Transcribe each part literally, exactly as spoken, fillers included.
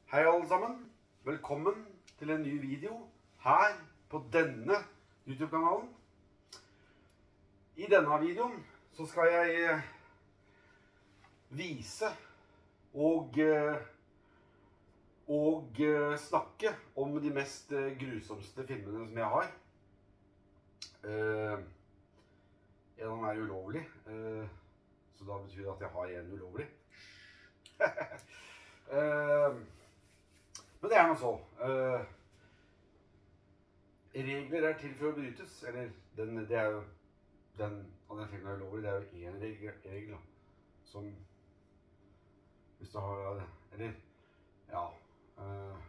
Hei alle sammen, velkommen til en ny video her på denne YouTube-kanalen. I denne videoen så skal jeg vise og, og snakke om de mest grusomste filmene som jeg har. En av dem er ulovlig, så da betyr det at jeg har en ulovlig. Men det er noe så. Uh, regler er til for å brytes, eller den, det er jo, den av den filmen er ulovlig, det er jo en regel, regel da, som, hvis du har, eller, ja, uh,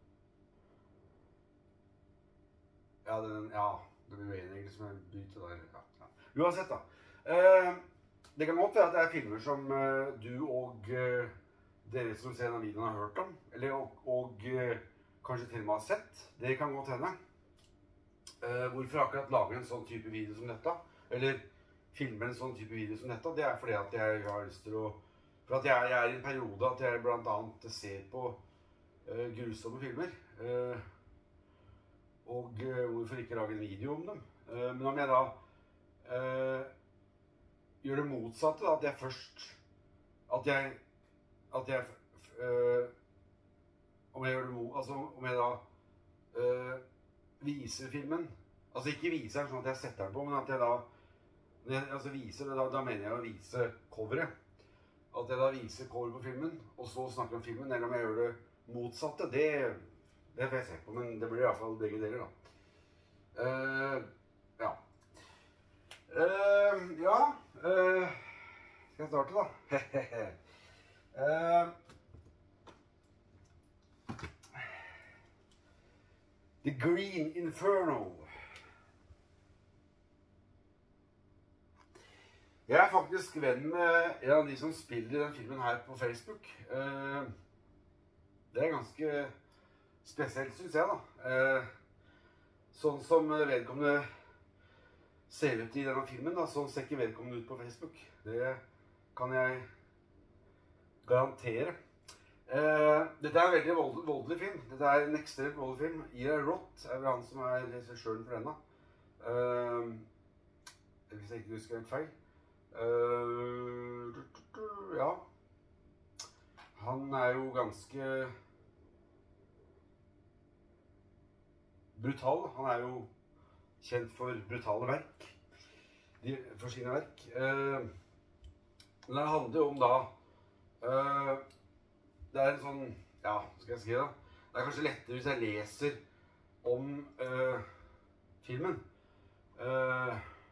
ja, den, ja, det blir jo en regel som er brytet der, ja, ja. Uansett da, uh, det kan godt være at det er filmer som uh, du og uh, dere som ser denne videoen har hørt om, eller og, og uh, kanskje til og med har sett. Det kan godt hende. Uh, hvorfor akkurat lager en sånn type video som dette, eller filmer en sånn type video som dette, det er fordi at jeg har lyst til å, for at jeg, jeg er i en periode at jeg blant annet ser på uh, grusomme filmer, uh, og uh, hvorfor ikke lage en video om dem. Uh, men om jeg da uh, gjør det motsatte, da, at jeg først, at jeg at jeg, øh, om jeg gjør det, altså om jeg da øh, viser filmen, altså ikke viser den sånn at jeg setter den på, men at jeg da, når jeg altså viser det, da, da mener jeg å vise coveret. At jeg da viser cover på filmen, og så snakker om filmen, eller om jeg gjør det motsatte, det, det får jeg se på, men det blir i hvert fall begge deler da. Uh, ja. Uh, ja, uh, skal jeg starte da? Uh, The Green Inferno. Jeg er faktisk venn med en av de som spiller den filmen her på Facebook. Uh, det er ganske spesielt, synes jeg da. Uh, sånn som vedkommende ser ut i denne filmen, da, sånn ser ikke vedkommende ut på Facebook. Det kan jeg garantere. Uh, dette er en veldig voldelig, voldelig film. Dette er en ekstremt voldelig film. Eli Roth er vel han som er regissøren for denne. Uh, hvis jeg ikke husker helt feil. Uh, ja. Han er jo ganske brutal. Han er jo kjent for brutale verk. De, for sine verk. Uh, men det handler jo om da Uh, det er en sånn, ja, skal jeg si da, det er kanskje lettere hvis jeg leser om uh, filmen. Uh,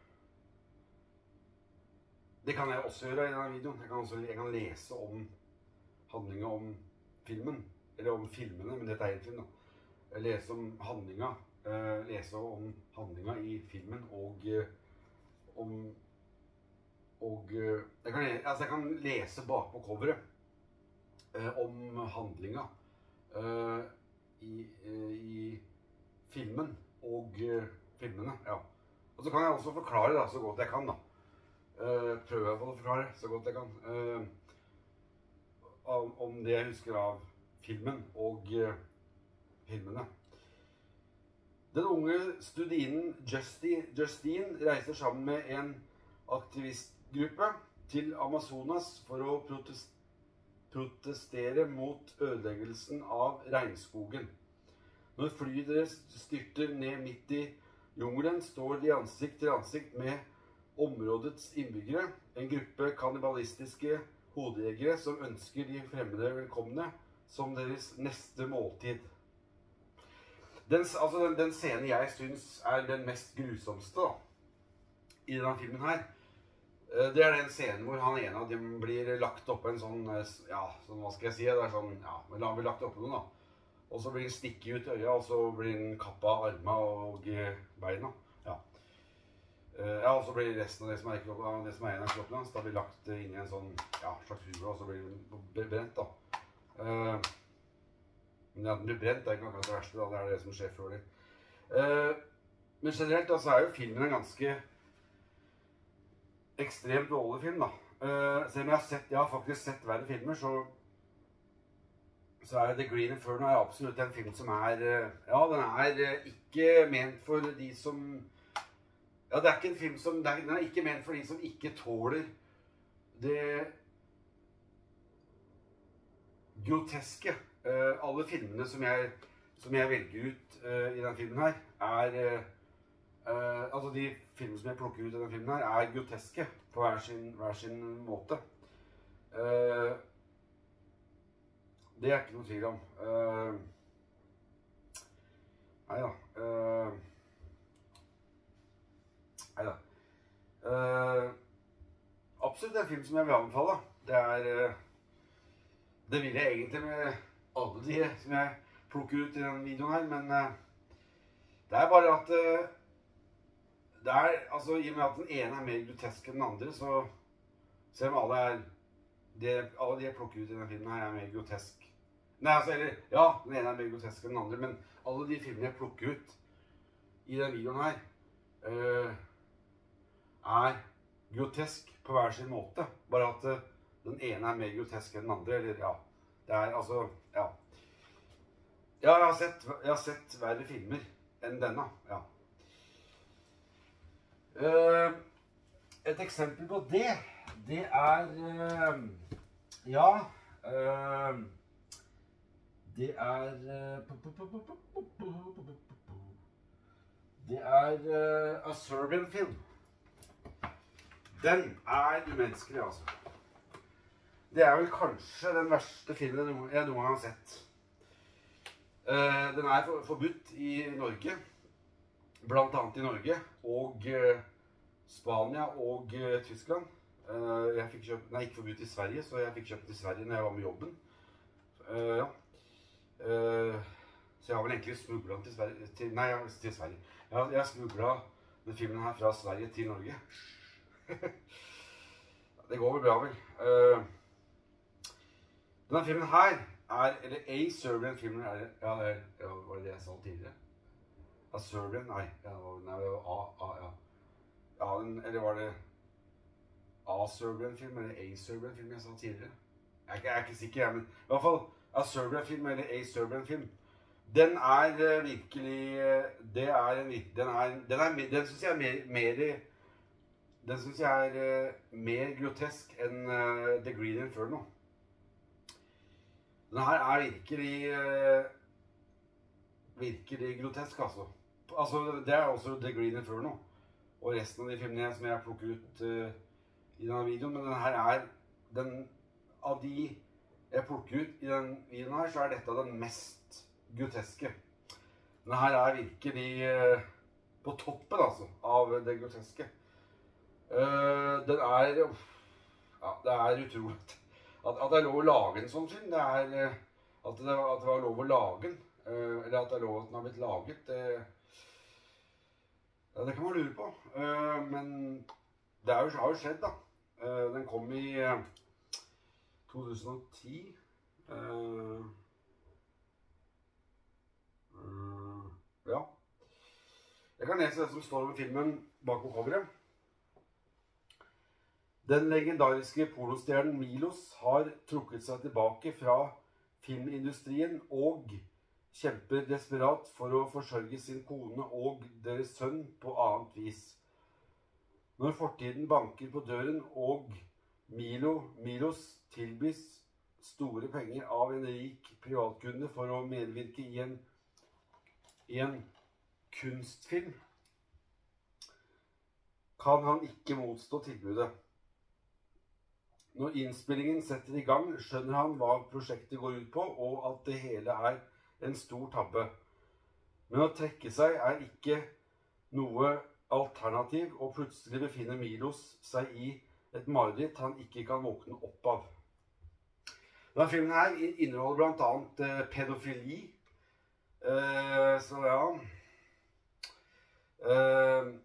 det kan jeg også gjøre i denne videoen. Jeg kan, også, jeg kan lese om handlingen om filmen, eller om filmene, men dette er en film da. Jeg leser om handlingen, uh, lese om handlingen i filmen, og uh, om Og uh, jeg, kan, altså jeg kan lese bak på coveret uh, om handlinga uh, i, uh, i filmen og uh, filmene, ja. Og så kan jeg også forklare da, så godt jeg kan da. Uh, prøve å forklare så godt jeg kan. Uh, om, om det jeg husker av filmen og uh, filmene. Den unge studinen Justine, Justine reiser sammen med en aktivistgruppe til Amazonas for å protest protestere mot ødeleggelsen av regnskogen. Når flyet deres styrter ned midt i jungelen, står de ansikt til ansikt med områdets innbyggere, en gruppe kannibalistiske hodejegere som ønsker de fremmede velkomne som deres neste måltid. Den, altså den, den scenen jeg synes er den mest grusomste da, i denne filmen her, det er den scenen hvor han ene av dem blir lagt opp på en sånn, ja, sånn, hva skal jeg si, det er sånn, ja, men han blir lagt opp på noen da. Og så blir han stikket ut øya, og så blir han kappet av armene og beina, ja. Ja, og så blir resten av det som er, kroppen, det som er en av kroppen hans, da blir lagt inn i en sånn, ja, slags hule, og så blir han brent da. Men at den blir brent, det er ikke akkurat det verste da, det er det som skjer før det. Men generelt da, så er jo filmen en ganske ekstremt voldelig film da. Uh, selv om jeg har sett, jeg har faktisk sett verre filmer, så så er The Green Inferno er absolutt en film som er, ja, den er ikke ment for de som, ja, det er ikke en film som, den er ikke ment for de som ikke tåler det groteske. Uh, alle filmene som jeg, som jeg velger ut uh, i den filmen her, er, uh, altså de filmene som jeg plukker ut i den filmen her, er groteske på hver sin, hver sin måte. Uh, det er ikke noe tvil om. Uh, neida. Uh, neida. Uh, absolutt en film som jeg vil anbefale. Det er... Uh, Det vil jeg egentlig med alle de som jeg plukker ut i denne videoen her, men uh, det er bare at uh, det er, altså i og med at den ene er mer grotesk enn den andre, så selv om alle er, det, alle de jeg plukker ut i denne filmen her er mer grotesk. Nei, altså, eller, ja, den ene er mer grotesk enn den andre, men alle de filmene jeg plukker ut i denne videoen her uh, er grotesk på hver sin måte, bare at uh, den ene er mer grotesk enn den andre, eller ja, det er altså, ja. Ja, jeg har sett, jeg har sett verre filmer enn denne, ja. Uh, et eksempel på det, det er, uh, ja, uh, det er, uh, det er uh, A Serbian Film. Den er umenneskelig, altså. Det er vel kanskje den verste filmen jeg noen gang har sett. Uh, den er for, forbudt i Norge, blant annet i Norge, og uh, Spania og uh, Tyskland. Uh, jeg fikk kjøpt, nei, ikke forbudt i Sverige, så jeg fikk kjøpt i Sverige når jeg var med jobben. Uh, ja. Uh, så jeg har vel egentlig smuglet den til Sverige, til, nei, til Sverige. Jeg, jeg smuglet den filmen her fra Sverige til Norge. Det går vel bra, vel. Uh, Denne filmen her er, eller A Serbian Film, er det, ja, det er, ja, var det det jeg sa tidligere? A Serbian, nei, ja, nei, det var A, A, ja. Ja, den, eller var det A Serbian Film, eller A Serbian Film jeg sa tidligere? Jeg er ikke, jeg er ikke sikker, jeg, men i hvert fall A Serbian Film, eller A Serbian Film, den er uh, virkelig, uh, det er en, den er, den er, den synes jeg er mer, mer, den synes jeg er uh, mer grotesk enn uh, The Green Inferno. Denne her er virkelig, uh, virkelig grotesk, altså. Altså, det er også The Green Inferno, og resten av de filmene som jeg plukker ut uh, i denne videoen, men denne her er, den, av de jeg plukker ut i denne videoen her, så er dette den mest groteske. Denne her er virkelig uh, på toppen, altså, av det groteske. Uh, den er, uh, ja, det er utrolig. At, at det er lov å lage en sånn film, det er at det, at det var lov å lage den, eller at det er lov at den har blitt laget, det, ja, det kan man lure på. Men det er jo, har jo skjedd da. Den kom i to tusen og ti. Ja. Jeg kan lese det som står over filmen bak på coveret. Den legendariske pornostjernen Milos har trukket seg tilbake fra filmindustrien og kjemper desperat for å forsørge sin kone og deres sønn på annet vis. Når fortiden banker på døren og Milo, Milos tilbys store penger av en rik privatkunde for å medvirke i en, i en kunstfilm, kan han ikke motstå tilbudet. Når innspillingen setter i gang, skjønner han hva prosjektet går ut på, og at det hele er en stor tabbe. Men å trekke seg er ikke noe alternativ, og plutselig befinner Milos seg i et mareritt han ikke kan våkne opp av. Denne filmen her inneholder blant annet eh, pedofili. Eh, så ja... Eh,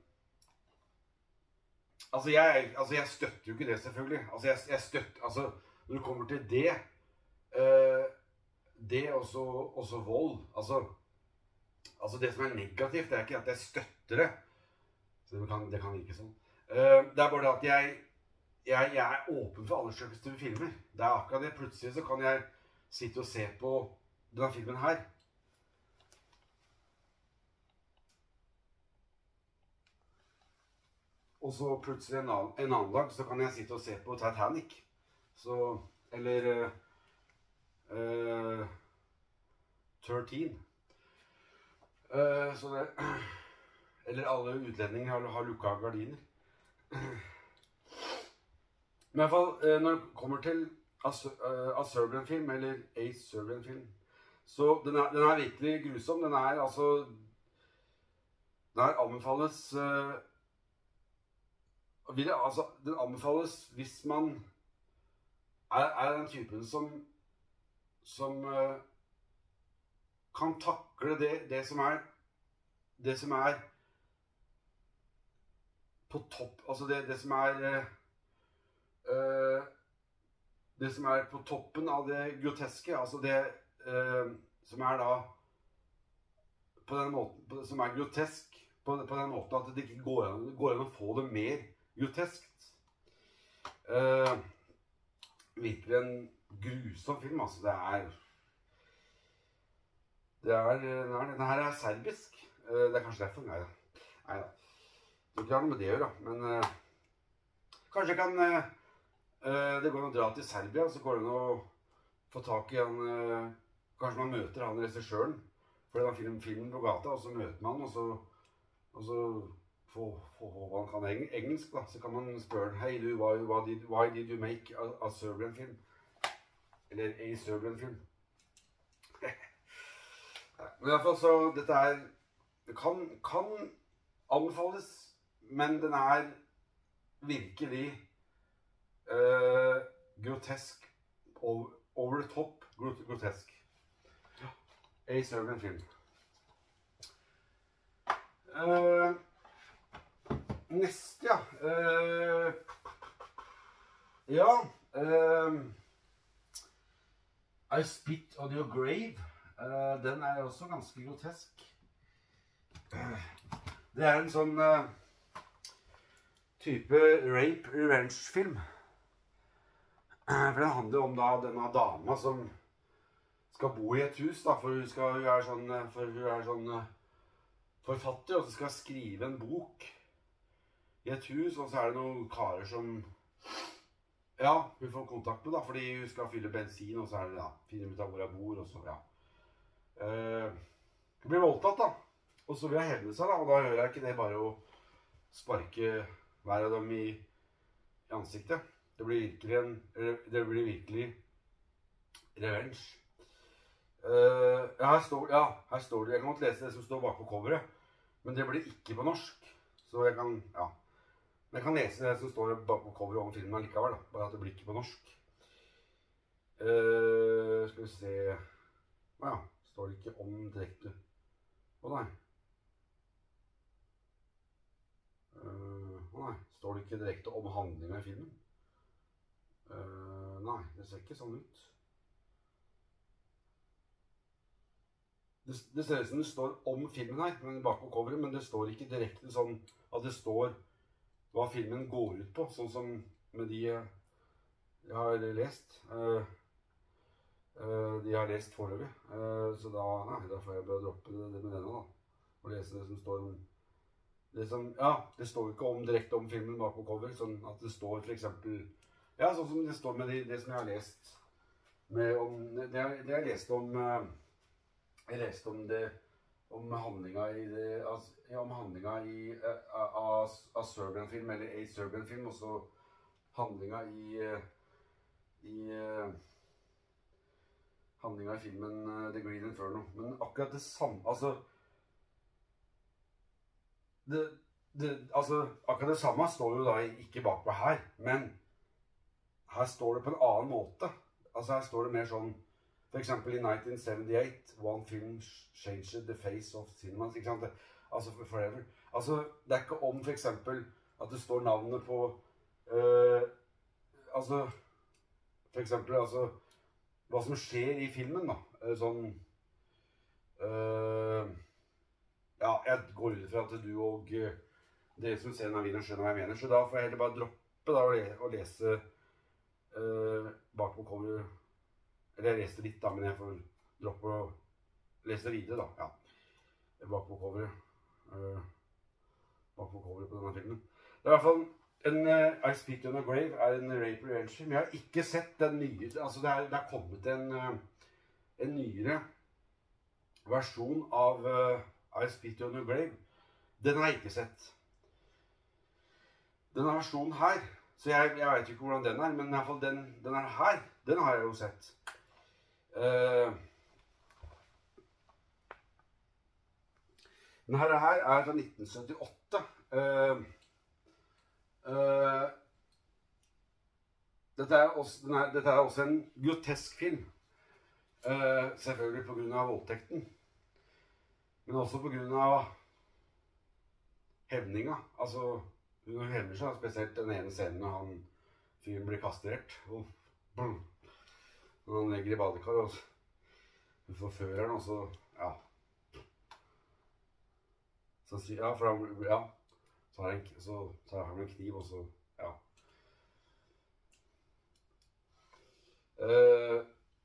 Altså jeg, altså, jeg støtter jo ikke det, selvfølgelig. Altså, jeg, jeg støtter, altså, når det kommer til det, uh, det og så, og så vold, altså, altså, det som er negativt, det er ikke at jeg støtter det. Så det kan, det kan virke sånn. Uh, det er bare det at jeg, jeg, jeg er åpen for alle slags typer filmer. Det er akkurat det. Plutselig så kan jeg sitte og se på denne filmen her. Og så plutselig en annen, en annen dag så kan jeg sitte og se på Titanic. Så, eller uh, tretten. Uh, så det, eller alle utlendinger har, har lukket gardiner. Men i hvert fall, uh, når det kommer til A, uh, A Serbian film, eller A Serbian film, så den er, den er virkelig grusom. Den er altså, den er anbefales, uh, vil jeg, altså, den anbefales hvis man er, er den typen som, som uh, kan takle det, det som er, det som er på topp, altså det, det som er, uh, det som er på toppen av det groteske, altså det uh, som er da, på den måten, på, som er grotesk, på, på den måten at det ikke går an, går an å få det mer groteskt. Uh, virkelig en grusom film, altså det er, det er, denne her er serbisk, uh, det er kanskje derfor, nei da, nei da. Det ikke har noe med det å gjøre, men uh, kanskje jeg kan, uh, uh, det går an å dra til Serbia, så går det an å få tak i han, uh, kanskje man møter han regissøren, for det er film, filmen på gata, og så møter man, og så, og så får man kan eng engelsk da, så kan man spørre, hei du, why, why, did, why did you make a, a Serbian film? Eller a Serbian film? Men i hvert fall så, dette er, det kan, kan anbefales, men den er virkelig uh, grotesk, over, over the top grotesk. A Serbian film. Uh, neste, ja. Uh, ja. Uh, I Spit on Your Grave. Uh, den er også ganske grotesk. Uh, det er en sånn... Uh, type rape revenge film. For den handler om da denne dama som skal bo i et hus da, for hun, skal, hun er sånn, for hun er sånn forfatter, og så skal skrive en bok i et hus, og så er det noen karer som, ja, hun får kontakt med da, fordi hun skal fylle bensin, og så er det da, finne ut av hvor hun bor, og så, ja. Uh, hun blir voldtatt da, og så vil jeg hevne seg da, og da hører jeg ikke det bare å sparke hver av dem i, i ansiktet. Det blir virkelig en, det blir virkelig revenge. Uh, ja, her står, ja, her står det, jeg kan godt lese det som står bak på coveret, men det blir ikke på norsk. Så jeg kan, ja, men jeg kan lese det som står bak på coveret om filmen likevel da, bare at det blir ikke på norsk. Uh, skal vi se, ja, står det ikke om direkte. Å nei. Uh, nei, står det ikke direkte om handlingen i filmen? Uh, nei, det ser ikke sånn ut. Det, det ser ut som det står om filmen her, men bak på coveret, men det står ikke direkte sånn at det står hva filmen går ut på, sånn som med de jeg har lest. Uh, uh, de jeg har lest foreløpig. Uh, så da, nei, da får jeg bare droppe det, det med denne da, og lese det som står om det som, ja, det står ikke om direkte om filmen bak på cover, sånn at det står for eksempel, ja, sånn som det står med det, det som jeg har lest, med om, det, det jeg leste om, jeg leste om det, om handlinga i det, altså, ja, om handlinga i A, A Serbian film, eller A Serbian film, og så handlinga i, i, handlinga i filmen The Green Inferno, men akkurat det samme, altså, Det, det, altså, akkurat det samme står jo da ikke bakpå her, men her står det på en annen måte. Altså her står det mer sånn, for eksempel i nineteen seventy-eight, one film changed the face of cinema, ikke sant? Altså forever. Altså det er ikke om for eksempel at det står navnet på, uh, altså, for eksempel, altså, hva som skjer i filmen da, sånn, uh, ja, jeg går ut fra at du og uh, dere som ser denne videoen skjønner hva jeg mener, så da får jeg heller bare droppe da, å lese uh, bak på cover Eller jeg leste litt da, men jeg får droppe å lese videre da, ja. Bak på coveret. Uh, bak på coveret på denne filmen. Det er i hvert fall en uh, I Spit on a Grave er en rape revenge film. Jeg har ikke sett den nye, altså det er, det er kommet en, uh, en nyere versjon av uh, I Spit on a Grave. Den har jeg ikke sett. Denne versjonen her, så jeg, jeg vet ikke hvordan den er, men i hvert fall den, den er her, den har jeg jo sett. Uh, denne her er fra nitten syttiåtte. Uh, uh, dette, er også, denne, dette er også en grotesk film. Uh, selvfølgelig på grunn av voldtekten. Men også på grunn av hevninga. Altså, hun hevner seg, spesielt den ene scenen når han fyren blir kastrert. Og, brr, når han legger i badekar, og hun forfører han, og så, ja. Så sier, ja, for han, ja. Så har han, så tar han en kniv, og så, ja. Uh,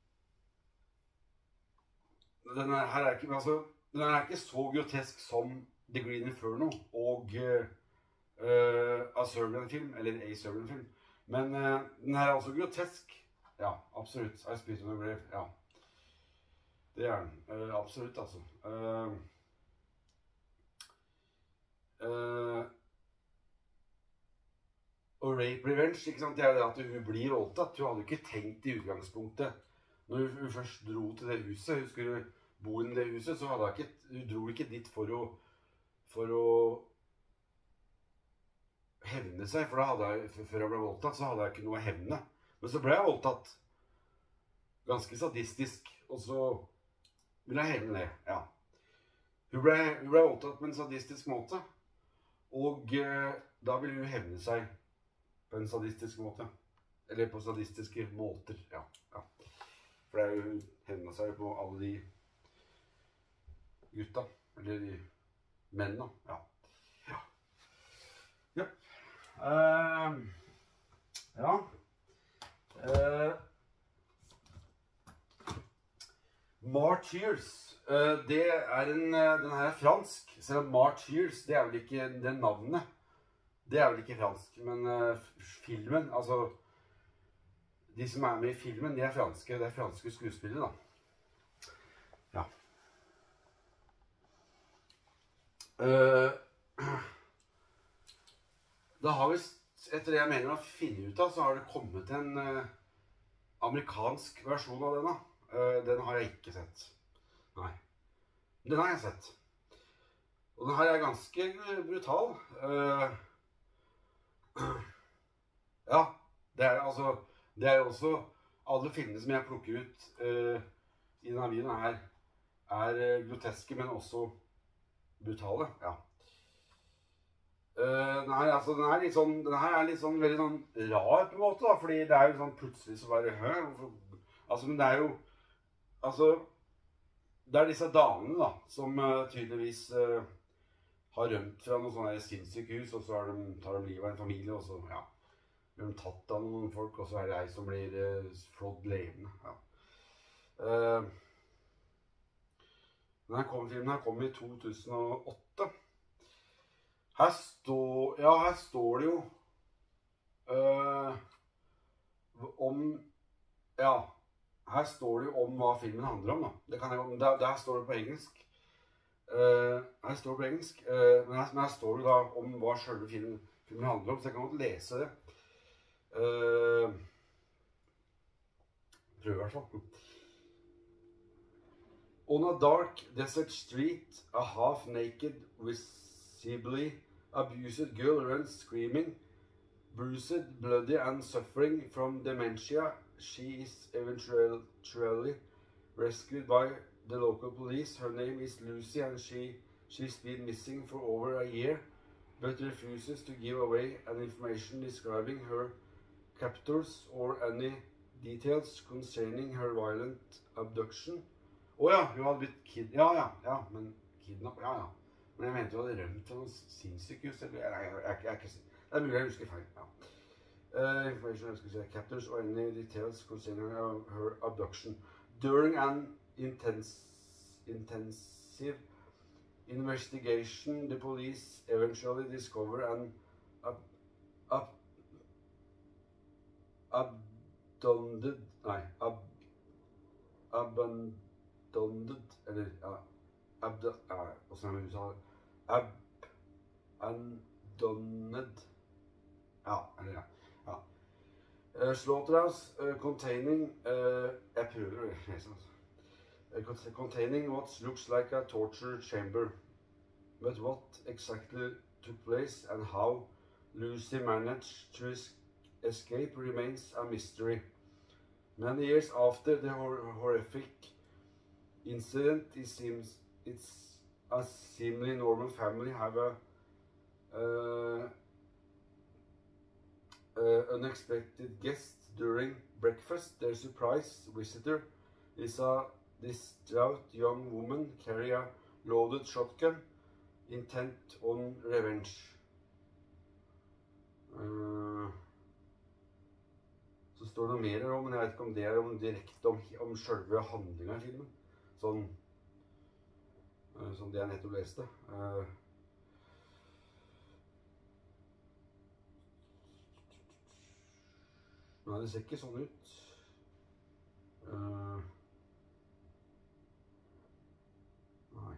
denne her er ikke, altså, denne er ikke så grotesk som The Green Inferno og uh, uh, A Serbian-film, eller A Serbian-film. Men uh, den her er også grotesk. Ja, absolutt. I Spit on a Grave, ja. Det er den. Uh, absolutt, altså. Uh, uh, og rape revenge, ikke sant? Det er det at hun blir voldtatt. Hun hadde ikke tenkt i utgangspunktet. Når hun først dro til det huset, hun skulle bo i det huset, så hadde hun ikke, hun dro ikke dit for å, for å hevne seg, for da hadde jeg, før jeg ble voldtatt, så hadde jeg ikke noe å hevne. Men så ble jeg voldtatt. Ganske sadistisk, og så ville jeg hevne det, ja. Hun ble, hun ble voldtatt på en sadistisk måte, og eh, da ville hun hevne seg på en sadistisk måte. Eller på sadistiske måter, ja. ja. For det er jo, hun hevna seg på alle de gutta, eller de mennene, ja. Ja. Ja. Uh, ja. Uh, Martyrs, uh, det er en, uh, den her er fransk, selv om Martyrs, det er vel ikke det navnet. Det er vel ikke fransk, men uh, filmen, altså, de som er med i filmen, de er franske, det er franske skuespillere da. Ja. Uh, da har vi, etter det jeg mener å finne ut av, så har det kommet en uh, amerikansk versjon av denne. Uh, den har jeg ikke sett. Nei. Den har jeg sett. Og den her er ganske brutal. Uh, ja, det er altså, det er også, alle filmene som jeg plukker ut uh, i denne videoen her, er uh, groteske, men også brutale, ja. Uh, den, her, altså, den, her litt sånn, den her er litt sånn, veldig sånn rar på en måte da, fordi det er jo sånn plutselig så bare, hø, altså, men det er jo, altså, det er disse damene da, som uh, tydeligvis uh, har rømt fra noen sånne sinnssykehus, og så har de, tar de livet av en familie, og så, ja, blir de tatt av noen folk, og så er det ei som blir uh, flådd levende, ja. Uh, denne kom, filmen her kom i to tusen og åtte. Her står, ja, her står det jo uh, om, ja, her står det jo om hva filmen handler om da. Det kan jeg, der, der står det på engelsk. Uh, her står det på engelsk, uh, men, her, men her står det da om hva selve filmen, filmen handler om, så jeg kan godt lese det. Uh, prøv i hvert fall. On a dark desert street, a half-naked, visibly abused girl runs screaming, bruised, bloody and suffering from dementia. She is eventually rescued by the local police. Her name is Lucy and she, she's been missing for over a year, but refuses to give away any information describing her captors or any details concerning her violent abduction. Å ja, hun hadde blitt kid... Ja, ja, ja, men kidnapp, ja, ja. Men jeg mente hun hadde rømt fra noen sinnssykehus, eller... Jeg, jeg, jeg, jeg er ikke sikker. Det er mulig jeg husker feil, ja. Uh, information, jeg skal si, captors or any details concerning her, her abduction. during an intense, intensive investigation, the police eventually discover an ab, ab, abandoned, nei, ab, abandoned, eller, ja, abd, ja, hvordan er det man uttaler? Abandoned, ja, eller ja, ja. Uh, slaughterhouse uh, containing, uh, jeg prøver å lese altså. Uh, containing what looks like a torture chamber. But what exactly took place and how Lucy managed to es escape remains a mystery. Many years after the hor horrific incident, it seems it's a seemingly normal family have a uh, uh, unexpected guest during breakfast. Their surprise visitor is a distraught young woman carrying a loaded shotgun, intent on revenge. Uh, så står det noe mer om, men jeg vet ikke om det er om direkte om, om selve handlingen i filmen. Sånn, uh, som det jeg nettopp leste. Uh, Nei, det ser ikke sånn ut. Uh, nei.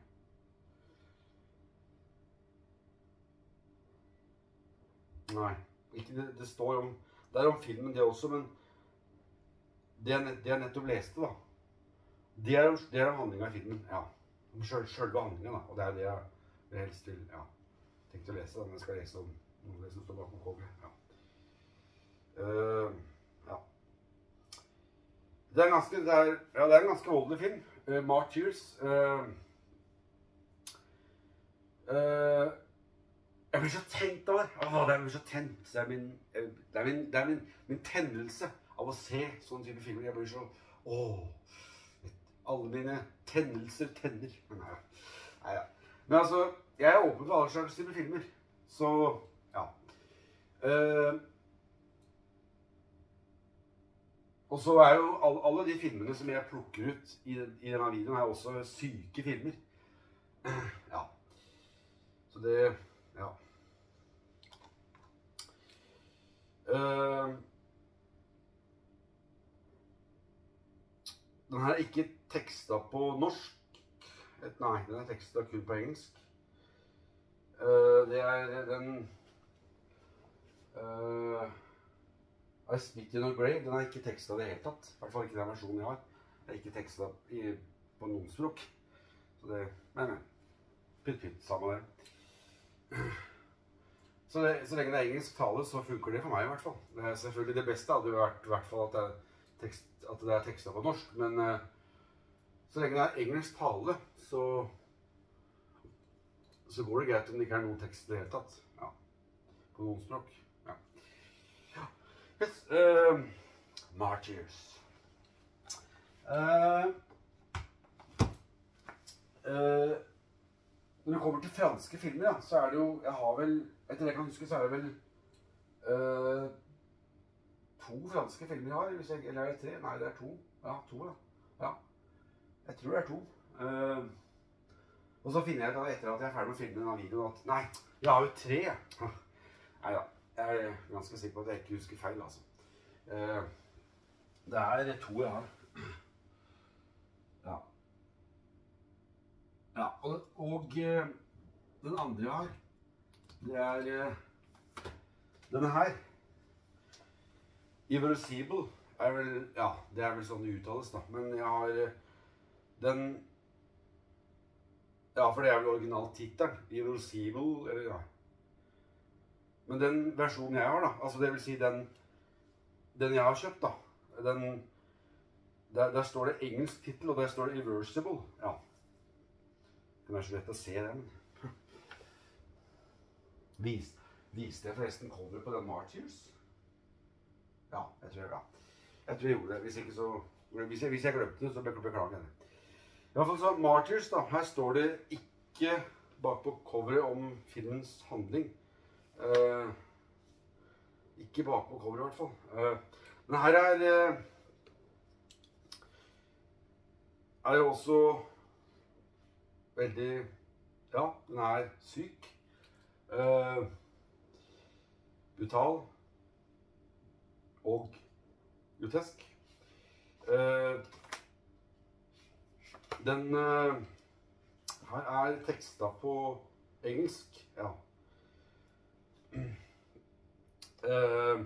Nei, ikke det, det står om, det er om filmen det også, men det jeg, det jeg nettopp leste da, det er om, det er om handlingen i filmen, ja. Om selv, selve handlingen da, og det er det jeg vil helst vil, ja, tenkte å lese da, men jeg skal lese om noe av det som står bakom coveret, ja. Uh, ja. Det er en ganske, det er, ja, det er en ganske voldelig film, uh, Martyrs. Uh, uh, Jeg blir så tent av det. Åh, det er så tent. Det er, min, det er, min, det er min, min tennelse av å se sånne type filmer. Jeg blir så, åh, alle mine tennelser tenner. Nei, nei, ja. Men altså, jeg er åpen for alle slags type filmer. Så, ja. Uh, og så er jo alle, alle de filmene som jeg plukker ut i, i denne videoen er også syke filmer. Ja. Så det, ja. Uh, den her er ikke tekstet på norsk. Et, nei, den er tekstet kun på engelsk. Uh, det er den uh, I Spit in a Grave. Den er ikke tekstet i det hele tatt. I hvert fall ikke den versjonen jeg har. Den er ikke tekstet i, på noen språk. Så det, men, men. Pytt, pytt, samme det. Så, det, så lenge det er engelsk tale, så funker det for meg i hvert fall. Det er selvfølgelig det beste hadde jo vært i hvert fall at det er, tekst, at det er tekstet på norsk, men uh, så lenge det er engelsk tale, så, så går det greit om det ikke er noen tekst i det hele tatt. Ja, på noen språk. Ja. Ja. Yes. Uh, Martyrs. Uh, uh, Når det kommer til franske filmer, ja, så er det jo, jeg har vel, etter det jeg kan huske, så er det vel uh, to franske filmer jeg har, hvis jeg, eller er det tre? Nei, det er to. Ja, to da. Ja, jeg tror det er to. Uh, og så finner jeg ut etter at jeg er ferdig med filmen denne videoen at, nei, jeg har jo tre. Nei da, jeg er ganske sikker på at jeg ikke husker feil, altså. Uh, det er to jeg har. Ja. Ja, og, og uh, den andre jeg har, det er uh, denne her. Irreversible er vel, ja, det er vel sånn det uttales da, men jeg har uh, den, ja, for det er vel originaltitelen, Irreversible, eller ja. Men den versjonen jeg har da, altså det vil si den, den jeg har kjøpt da, den, der, der står det engelsk titel, og der står det Irreversible, ja. Det er så lett å se den. Vis, viste jeg forresten coveret på den Martyrs? Ja, jeg tror jeg, ja. Jeg tror jeg gjorde det. Hvis, ikke så, hvis, jeg, hvis jeg glemte det, så beklager jeg det. I hvert fall så Martyrs da, her står det ikke bak på coveret om filmens handling. Uh, ikke bak på coveret i hvert fall. Uh, men her er... Uh, er jo også veldig, ja, den er syk, uh, brutal og grotesk. Uh, den uh, her er tekstet på engelsk, ja. Uh,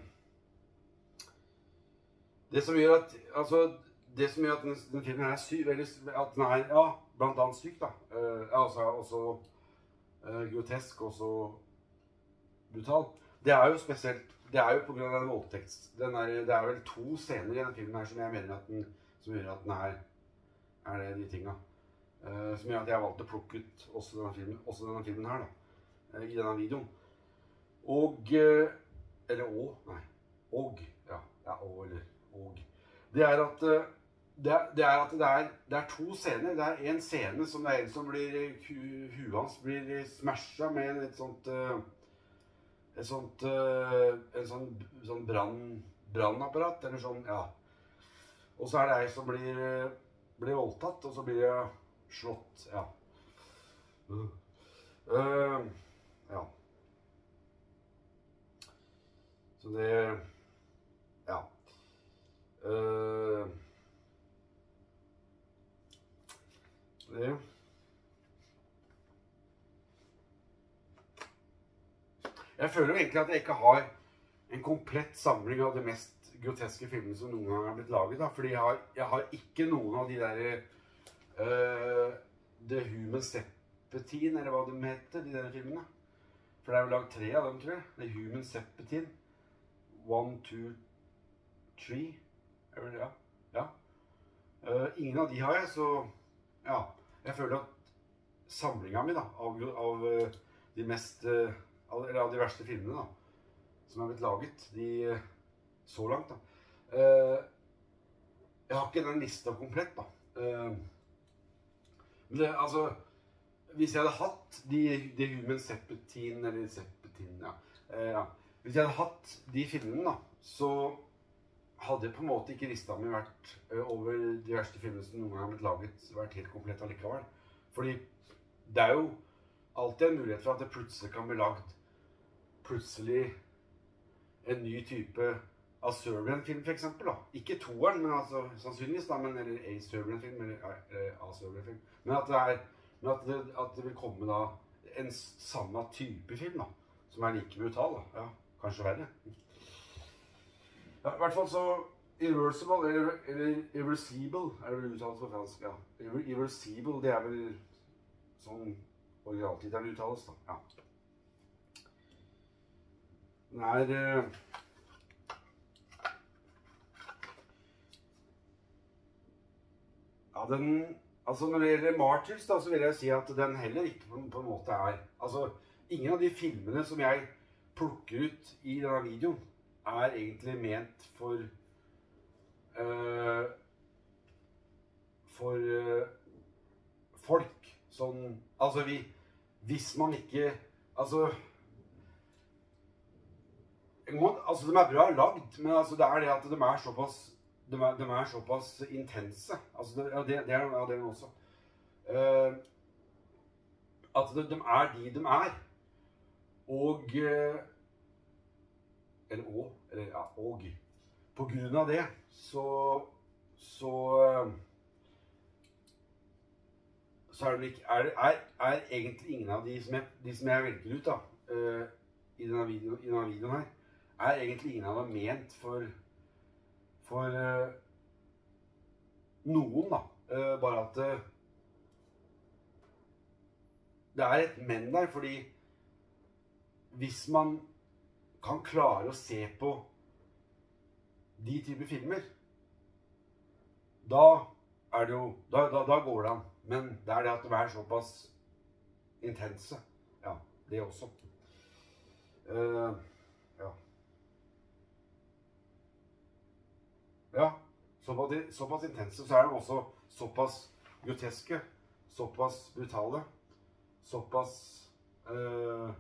det som gjør at, altså, det som gjør at den, den filmen her er syk, veldig, at den er, ja, blant annet syk da, uh, altså også uh, grotesk, også brutal. Det er jo spesielt, det er jo på grunn av den voldtekst. Den er, det er vel to scener i denne filmen her som jeg mener at den, som gjør at den er, er det de tingene. Uh, som gjør at jeg valgte å plukke ut også denne filmen, også denne filmen her da, uh, i denne videoen. Og, uh, eller å, nei, og, ja, ja, og, eller og. Det er at, uh, det er, det er, at det, er, det er to scener. Det er en scene som det er en som blir, hu, huet hans blir smashet med et sånt, uh, et sånt, uh, en sånn, sånn brann, brannapparat, eller sånn, ja. Og så er det ei som blir, blir voldtatt, og så blir det slått, ja. Uh, uh, ja. Så det, ja. Uh, det. Jeg føler jo egentlig at jeg ikke har en komplett samling av de mest groteske filmene som noen gang har blitt laget, da. Fordi jeg har, jeg har ikke noen av de der uh, The Human Seppuku, eller hva de heter, de der filmene. For det er jo laget tre av dem, tror jeg. The Human Seppuku. One, two, three. Ja. Ja. Uh, ingen av de har jeg, så ja. Jeg føler at samlingen min da, av, av uh, de mest, uh, av, eller av de verste filmene da, som har blitt laget, de uh, så langt da. Uh, jeg har ikke den lista komplett da. Uh, men det, altså, hvis jeg hadde hatt de, de Human Seppuku, eller Seppuku, ja. Uh, ja. Hvis jeg hadde hatt de filmene da, så hadde på en måte ikke lista mi vært uh, over de verste filmene som noen gang har blitt laget, vært helt komplett allikevel. Fordi det er jo alltid en mulighet for at det plutselig kan bli lagt plutselig en ny type av Serbian-film for eksempel da. Ikke toeren, men altså sannsynligvis da, men, eller a Serbian-film, eller, eller a Serbian-film. Men at det er, men at det, at det vil komme da en samme type film da, som er like brutal da, ja, kanskje verre. Ja, i hvert fall så Irreversible, eller, eller Irreversible, er det vel uttalt på fransk, ja. Irreversible, det er vel sånn originaltittelen uttales da, ja. Den er... Uh, ja, den... Altså, når det gjelder Martyrs da, så vil jeg si at den heller ikke på, på en måte er... Altså, ingen av de filmene som jeg plukker ut i denne videoen, er egentlig ment for uh, for uh, folk sånn, altså vi hvis man ikke altså altså de er bra lagd, men altså det er det at de er såpass de er, de er såpass intense, altså det, ja, det, det er ja, det også uh, at de, de er de de er og uh, eller å, eller ja, og. På grunn av det, så, så, så er det ikke, er, er, er egentlig ingen av de som jeg, de som jeg velger ut da, uh, i, denne video, i denne videoen her, er egentlig ingen av dem ment for, for uh, noen da. Uh, bare at uh, det er et men der, fordi hvis man kan klare å se på de typer filmer, da er det jo, da, da, da går det an. Men det er det at de er såpass intense. Ja, det også. Uh, ja. Ja, såpass, såpass intense, så er de også såpass groteske, såpass brutale, såpass... Uh,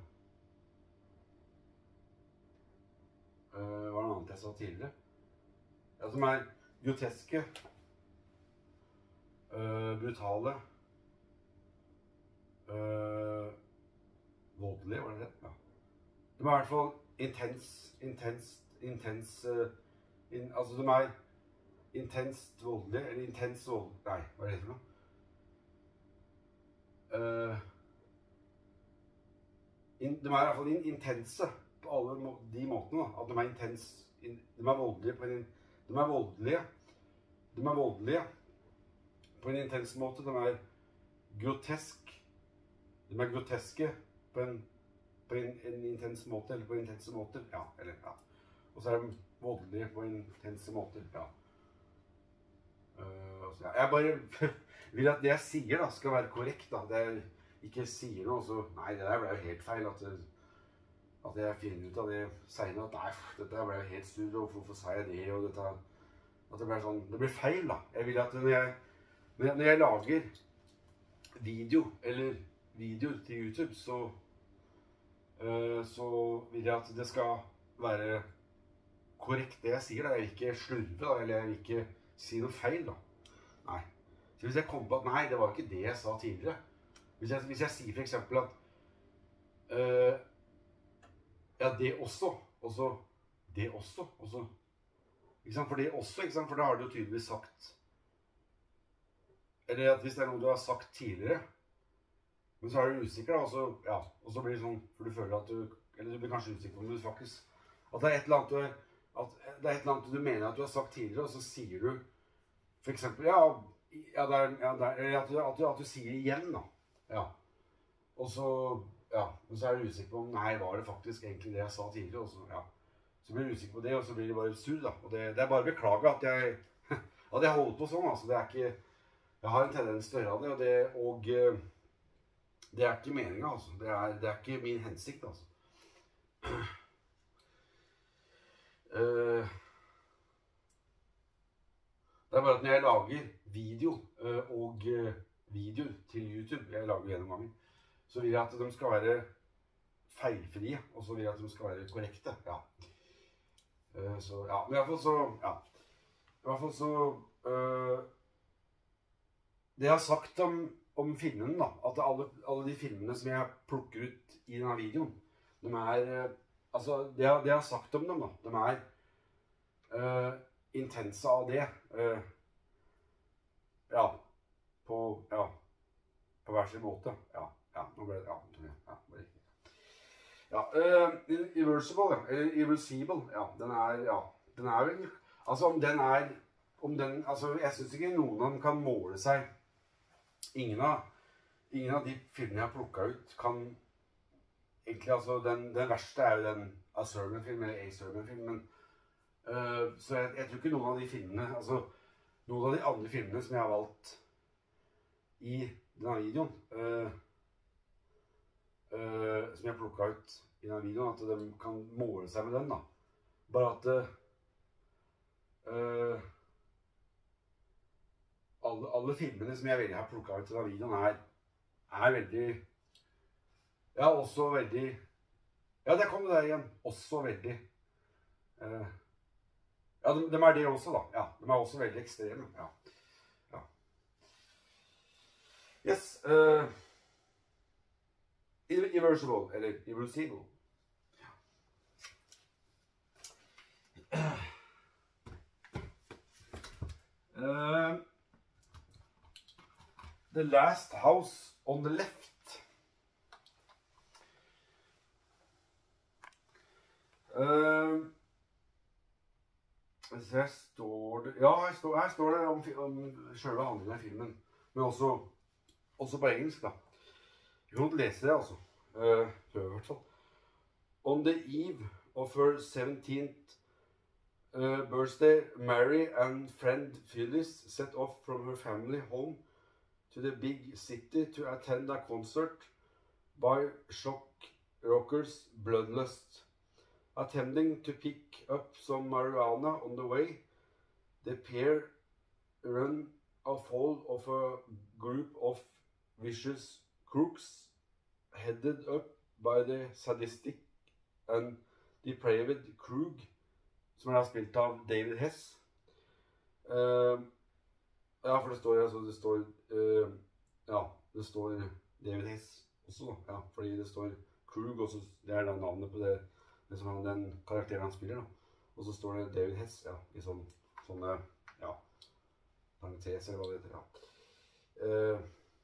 Uh, hva er det annet jeg sa tidligere? Ja, som er groteske, uh, brutale, øh, voldelige, var det det? Ja. De er i hvert fall intens, intens, intens, uh, in, altså de er intenst voldelige, eller intens vold, nei, hva er det for noe? Uh, in, de er i hvert fall in, intense på alle må, de måtene, da. At de er intens, in, de er voldelige på en, de er voldelige, de er voldelige på en intens måte, de er grotesk, de er groteske på en på en, en intens måte, eller på intense måter, ja, eller ja. Og så er de voldelige på intense måter, ja. Uh, altså, ja. Jeg bare vil at det jeg sier da, skal være korrekt da. Det jeg ikke sier noe, så nei, det der ble jo helt feil, at, at jeg finner ut av det senere, at nei, dette ble jo helt sur, og hvorfor sa jeg det, og dette, at det ble sånn, det blir feil da. Jeg vil at når jeg, når jeg, når jeg lager video, eller videoer til YouTube, så Uh, så vil jeg at det skal være korrekt det jeg sier da. Jeg vil ikke slurve da, eller jeg vil ikke si noe feil da. Nei. Så hvis jeg kommer på at nei, det var ikke det jeg sa tidligere. Hvis jeg, hvis jeg sier for eksempel at uh, ja, det også, og så det også, og så ikke sant? For det også, ikke sant? For da har du jo tydeligvis sagt, eller at hvis det er noe du har sagt tidligere, men så er du usikker da, og så, ja, og så blir det sånn, for du føler at du, eller du blir kanskje usikker om du faktisk, at det er et eller annet du, at det er et eller annet du mener at du har sagt tidligere, og så sier du, for eksempel, ja, ja, det er, ja, det er, eller at du, at, du, at du sier igjen da, ja, og så, ja, men så er du usikker på om, nei, var det faktisk egentlig det jeg sa tidligere, og så, ja, så blir du usikker på det, og så blir det bare sur da, og det, det er bare å beklage at jeg, at jeg holder på sånn, altså, det er ikke, jeg har en tendens til å gjøre det, og det, og, det er ikke meningen, altså. Det er, det er ikke min hensikt, altså. Uh, det er bare at når jeg lager video uh, og uh, video til YouTube, jeg lager gjennomgangen, så vil jeg at de skal være feilfrie, og så vil jeg at de skal være korrekte, ja. Uh, så, ja, men i hvert fall så, ja. I hvert fall så, uh, det jeg har sagt om om filmen da, at alle, alle de filmene som jeg plukker ut i denne videoen, de er, altså det jeg, det jeg har sagt om dem da, de er uh, intense av det, uh, ja, på, ja, på hver sin måte, ja, ja, nå ble det, ja, ja, ble det ja, uh, Irreversible, eller Irreversible, ja, den er, ja, den er vel, altså om den er, om den, altså jeg synes ikke noen av dem kan måle seg. Ingen av, ingen av de filmene jeg har plukket ut kan egentlig, altså den, den verste er jo den A Serbian-film, eller A Serbian-film, men uh, så jeg, jeg tror ikke noen av de filmene, altså noen av de andre filmene som jeg har valgt i denne videoen, uh, uh, som jeg har plukket ut i denne videoen, at de kan måle seg med den da. Bare at uh, Alle, alle filmene som jeg veldig har plukket ut til denne videoen er, er veldig, ja, også veldig, ja, der kom det der igjen, også veldig, uh, ja, de, de er det også da, ja, de er også veldig ekstreme, ja, ja. Yes, uh, Irreversible, eller Irreversible. Uh, The Last House on the Left. Uh, her står det, ja, her står, her står det om, om selve handlingen av filmen, men også, også på engelsk da. Jeg kan godt lese det altså, uh, prøv i hvert fall. On the eve of her seventeenth uh, birthday, Mary and friend Phyllis set off from her family home to the big city to attend a concert by shock rockers Bloodlust. Attempting to pick up some marijuana on the way, the pair run afoul of a group of vicious crooks headed up by the sadistic and depraved Krug, som er spilt av David Hess. Uh, Ja, for det står, altså, det står, uh, ja, det står David Hess også, da. Ja, fordi det står Krug, og så, det er da navnet på det, det som han, den karakteren han spiller, da. Og så står det David Hess, ja, i sånn, sånne, ja, parentes, eller hva det heter, ja. Uh,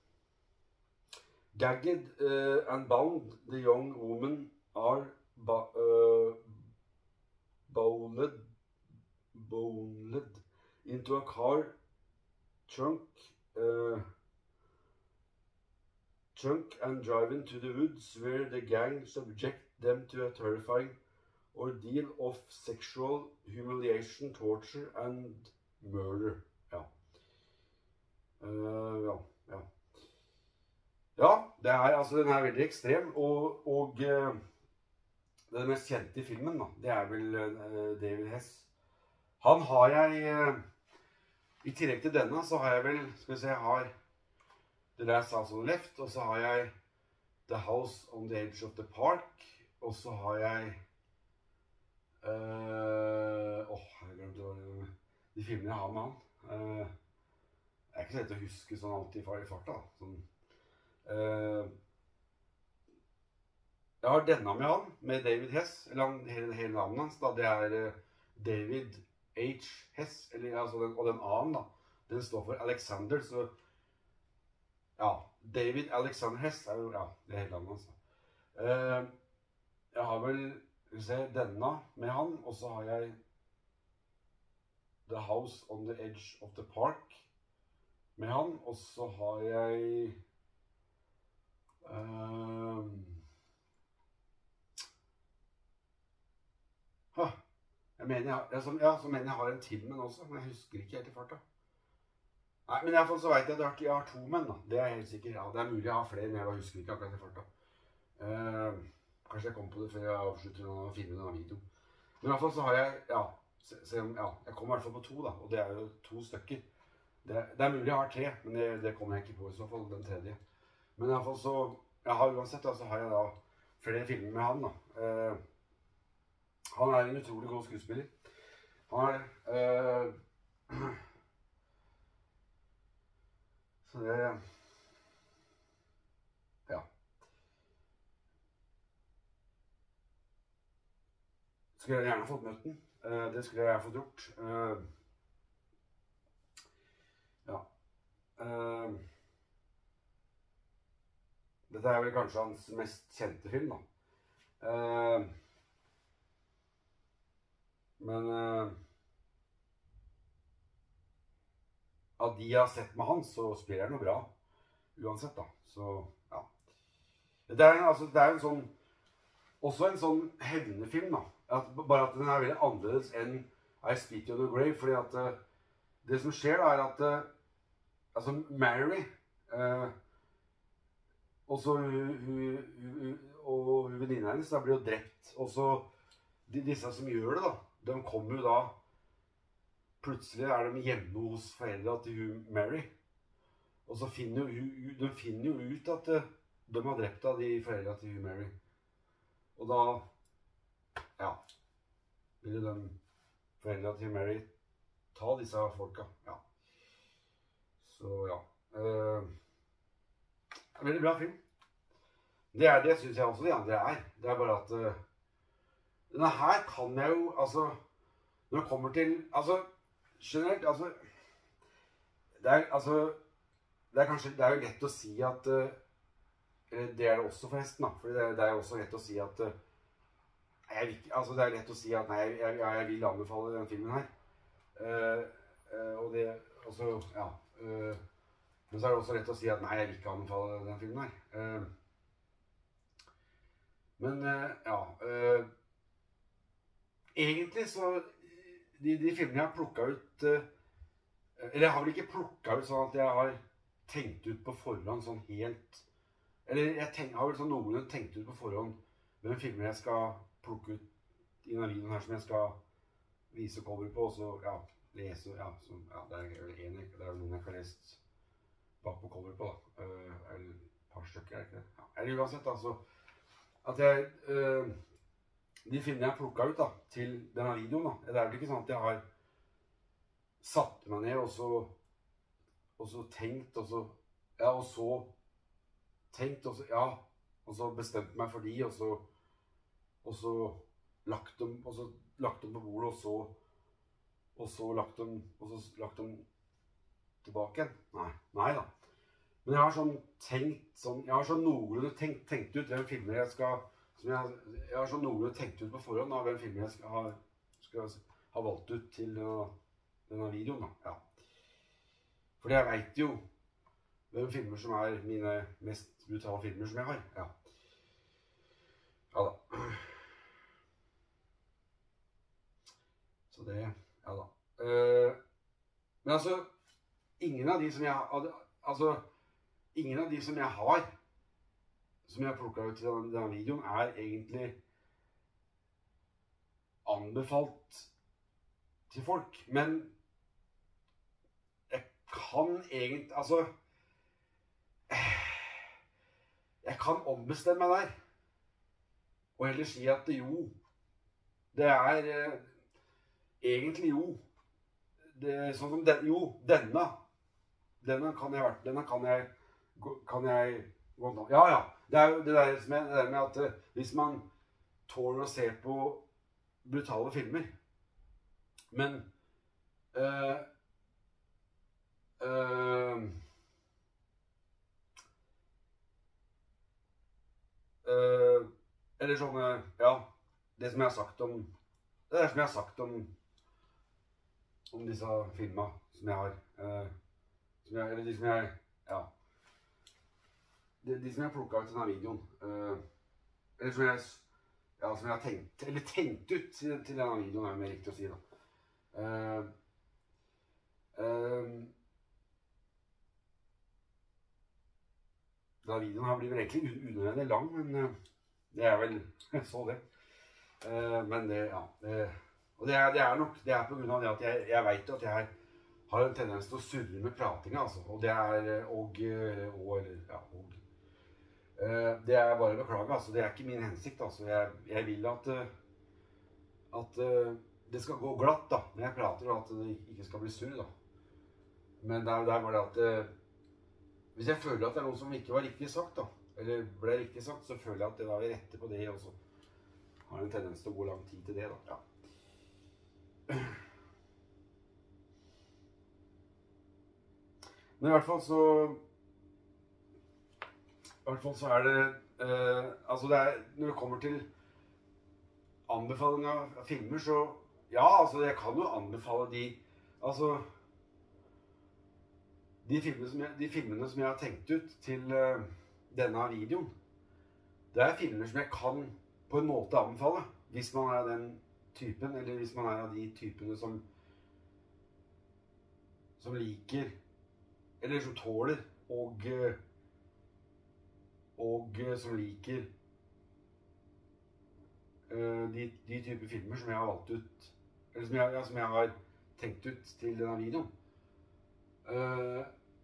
gagged uh, and bound, the young woman are ba uh, bowled, bowled into a car trunk, uh, trunk and driven to the woods where the gang subject them to a terrifying ordeal of sexual humiliation, torture and murder. Ja. Uh, ja, ja. Ja, det er, altså, den er veldig ekstrem, og, og uh, den mest kjente i filmen, da, det er vel uh, David Hess. Han har jeg, uh, i tillegg til denne, så har jeg vel, skal vi se, jeg har The Last House on the Left, og så har jeg The House on the Edge of the Park, og så har jeg, åh, uh, oh, jeg glemte de filmene jeg har med han. Uh, jeg er ikke så lett å huske sånn alltid i farta, da. Sånn, uh, jeg har denne med han, med David Hess, eller han, hele, hele navnet hans, da. Det er uh, David H. Hess, eller, altså den, og den A-en, da. Den står for Alexander, så ja, David Alexander Hess er jo, ja, det er hele navnet hans. Uh, jeg har vel, vi ser, denne med han, og så har jeg The House on the Edge of the Park med han, og så har jeg uh, huh, jeg mener jeg, jeg, så, ja, så mener jeg har en til med også, men jeg husker ikke helt i farta. Nei, men i hvert fall så vet jeg at jeg har to menn, da. Det er helt sikkert. Ja, det er mulig jeg har flere, men jeg bare husker ikke akkurat i farta. Uh, kanskje jeg kommer på det før jeg avslutter noen av filmene av videoen. Men i hvert fall så har jeg, ja, se, se, ja, jeg kommer i hvert fall på to, da, og det er jo to stykker. Det, det er mulig jeg har tre, men det, det kommer jeg ikke på i så fall, den tredje. Men i hvert fall så, jeg har uansett da, så har jeg da flere filmer med han, da. Uh, han er en utrolig god skuespiller. Han er, uh, så det, ja. Skulle jeg gjerne fått møtt den. Uh, det skulle jeg fått gjort. Uh, ja. Uh, dette er vel kanskje hans mest kjente film, da. Uh, men uh, av de jeg har sett med han, så spiller jeg noe bra. Uansett, da. Så, ja. Det er, altså, det er en sånn, også en sånn hevnefilm, da. At, bare at den er veldig annerledes enn I Spit You on the Grave, fordi at uh, det som skjer da er at uh, altså Mary uh, og så hun, hun, hun, og venninna hennes da blir jo drept, og så de, disse som gjør det da, de kommer jo da plutselig er de hjemme hos foreldra til hun Mary, og så finner jo, de finner jo ut at uh, de har drept av de foreldra til hun Mary, og da ja, vil de foreldra til Mary ta disse folka, ja. Så ja, uh, en veldig bra film. Det er det, synes jeg også de andre er. Det er bare at uh, denne her kan jeg jo, altså, når det kommer til, altså, generelt, altså, det er, altså, det er kanskje, det er jo lett å si at, uh, det er det også forresten da, for det, det er jo også lett å si at, uh, Jeg vil, altså det er lett å si at nei, jeg, jeg vil anbefale den filmen her. Uh, uh, og det, også, ja. Uh, men så er det også lett å si at nei, jeg vil ikke anbefale den filmen her. Uh, men uh, ja, uh, egentlig så, de, de filmene jeg har plukket ut, uh, eller jeg har vel ikke plukket ut sånn at jeg har tenkt ut på forhånd sånn helt, eller jeg tenk, har vel sånn noenlunde tenkt ut på forhånd hvilke filmer jeg skal plukke ut i denne videoen her som jeg skal vise cover på, og så, ja, lese, ja, så, ja, det er jo en, det er noen jeg ikke har lest bak på cover på, da, uh, eller et par stykker, er det ikke det? Ja, eller uansett, altså, at jeg, uh, de filmene jeg har plukket ut, da, til denne videoen, da, det er vel ikke sånn at jeg har satt meg ned, og så og så tenkt, og så, ja, og så tenkt, og så, ja, og så bestemt meg for de, og så, og så lagt dem, og så lagt dem på bordet, og så, og så lagt dem, og så lagt dem tilbake igjen. Nei, nei da. Men jeg har sånn tenkt, sånn, jeg har sånn noenlunde tenkt, tenkt ut hvem filmer jeg skal, som jeg, jeg har sånn noenlunde tenkt ut på forhånd av hvem filmer jeg skal ha, skal ha valgt ut til uh, denne videoen da, ja. Fordi jeg vet jo hvem filmer som er mine mest brutale filmer som jeg har, ja. Ja da. Så det, ja da. Uh, men altså, ingen av de som jeg har, altså, ingen av de som jeg har, som jeg har plukket ut til denne, denne videoen, er egentlig anbefalt til folk. Men jeg kan egentlig, altså, jeg kan ombestemme meg der, og heller si at det jo, det er eh, egentlig jo, det er sånn som den, jo, denne, denne kan jeg, denne kan jeg, kan jeg, ja, ja, det er jo det der med, det der med at uh, hvis man tåler å se på brutale filmer, men uh, uh, uh, eller sånne, ja, det som jeg har sagt om, det er som jeg har sagt om, om disse filmene som jeg har, uh, som jeg, eller de som jeg, ja, De, de som jeg har plukket ut i denne videoen, uh, eller som jeg, ja, som jeg har tenkt, eller tenkt ut til, til denne videoen, er det mer riktig å si da. Uh, uh, denne videoen her blir vel egentlig unødvendig lang, men uh, det er vel så det. Uh, men det, ja, det, og det er, det er nok, det er på grunn av det at jeg, jeg vet at jeg har en tendens til å surre med pratinga, altså, og det er, og, og, eller, ja, og, Uh, det er bare å beklage, altså. Det er ikke min hensikt, altså. Jeg, jeg vil at, uh, at uh, det skal gå glatt da, når jeg prater, og at det ikke skal bli surr da. Men der, der var det at uh, hvis jeg føler at det er noe som ikke var riktig sagt da, eller ble riktig sagt, så føler jeg at det da vil rette på det, og så har en tendens til å gå lang tid til det da, ja. Men i hvert fall så I hvert fall så er det, uh, altså det er, når det kommer til anbefaling av filmer, så, ja, altså jeg kan jo anbefale de, altså, de filmene som jeg, de filmene som jeg har tenkt ut til uh, denne videoen, det er filmer som jeg kan på en måte anbefale, hvis man er den typen, eller hvis man er av de typene som, som liker, eller som tåler, og uh, og som liker uh, de, de typer filmer som jeg har valgt ut, eller som jeg, ja, som jeg har tenkt ut til denne videoen. Uh,